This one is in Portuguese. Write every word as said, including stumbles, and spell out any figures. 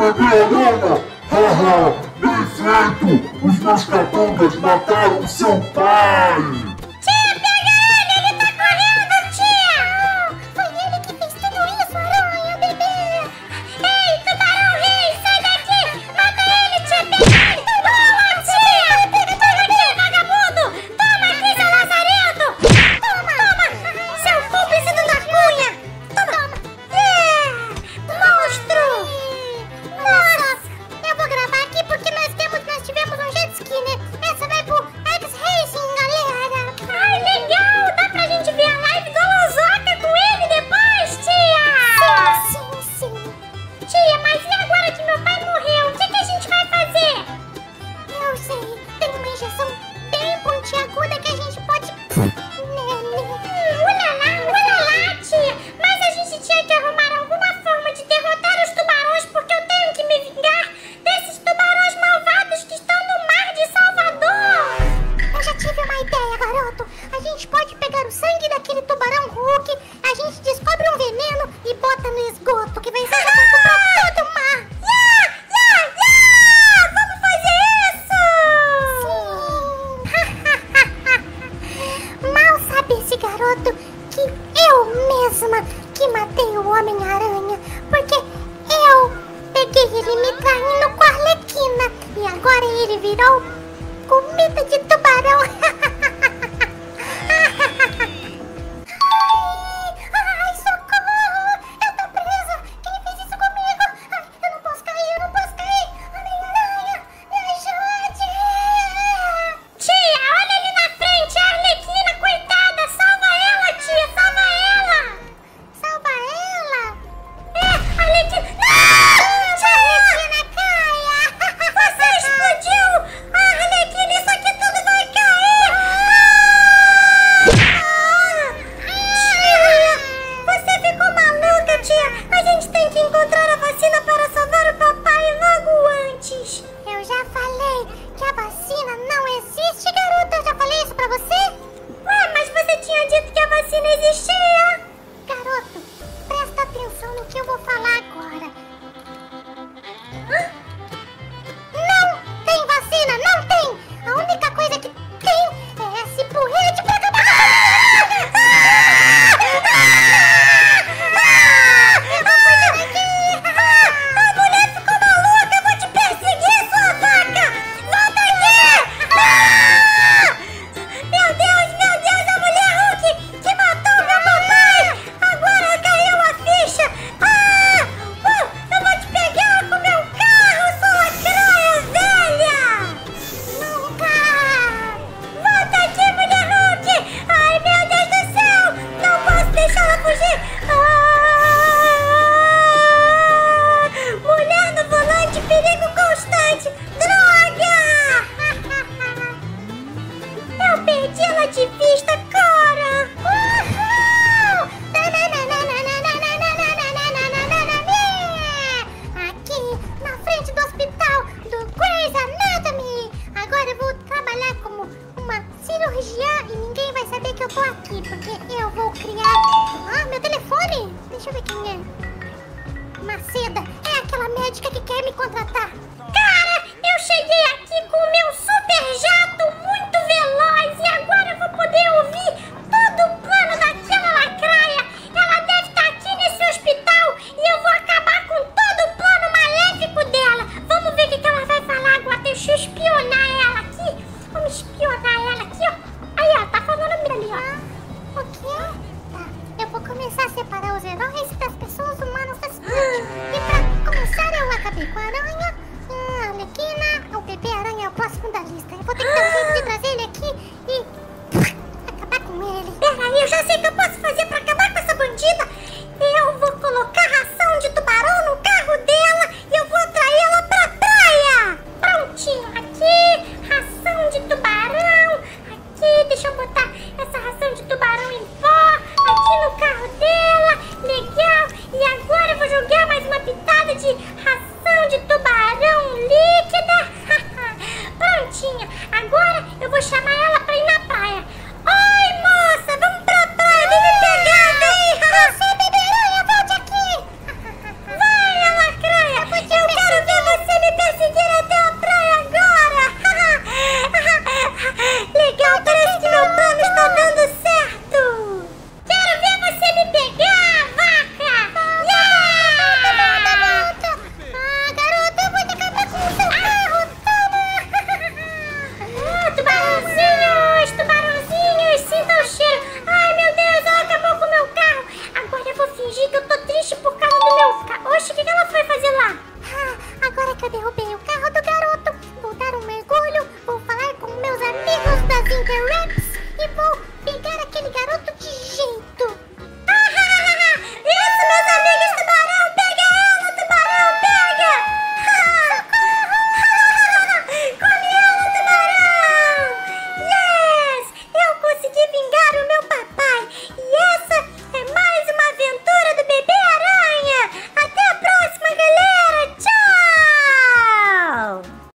bebê aranha! Haha! Bem feito! Os meus capangas mataram seu pai! Tia, pega ele! Ele tá correndo, tia! Foi ele que fez tudo isso, aranha, bebê! Ei, tubarão rei, sai daqui! Mata ele, tia! Pega ele! Boa, tia! Toma aqui, vagabundo! Toma aqui, seu lazarento! Toma! Toma! Seu cúmplice da cunha! Toma! Yeah! Monstro! Nossa! Eu vou gravar aqui porque nós temos, nós tivemos um jet ski, né? Essa vai pro X-Racing, galera! Ai, legal! Dá pra gente ver a live do Lozoca com ele depois, tia! Sim, sim, sim! Tia, mas e agora que meu pai morreu? O que, que a gente vai fazer? Eu sei, tem uma injeção bem pontiaguda que a gente pode... Ulala, ulala, tia! Mas a gente tinha que arrumar alguma forma de derrotar os tubarões porque eu tenho que me vingar desses tubarões malvados que estão no mar de Salvador! Eu já tive uma ideia, garoto! A gente pode pegar o sangue daquele tubarão Hulk, a gente descobre um veneno e bota no esgoto, que vai ser jogado pra todo o mar! Yeah! Yeah! Yeah! Vamos fazer isso! Sim! Mal sabe esse garoto que eu mesma que matei o Homem-Aranha, porque eu peguei ele me traindo com a Arlequina e agora ele virou comida de tubarão. Ai, ai, socorro! Eu tô presa! Quem fez isso comigo? Ai, eu não posso cair, eu não posso cair! Homem-Aranha, me ajude! Tia, olha ali na frente, a Arlequina, coitada! Salva ela, tia, salva ela! Salva ela? É, Arlequina... Não! Tia Arlequina, caia! Você explodiu! Ah, Arlequina, isso aqui tudo vai cair! Ah! Tia, você ficou maluca, tia! A gente tem que encontrar a vacina para salvar o papai logo antes! Eu já falei que a vacina não existe, garota! Eu já falei isso pra você? Ué, mas você tinha dito que a vacina existia! Garoto, presta atenção no que eu vou falar agora. Hã? Não tem vacina, não tem! A única coisa que tem é esse porrete pra acabar com a Eu vou fugir daqui! A mulher ficou maluca! Eu vou te perseguir, sua vaca! Volta aqui! Ah! Meu Deus, meu Deus, a mulher Hulk que matou meu papai! Agora caiu a ficha! Ah! Uh, eu vou te pegar com meu carro, sua lacraia velha! Nunca! Volta aqui, mulher Hulk! Ai, meu Deus do céu! Não posso deixar ela fugir!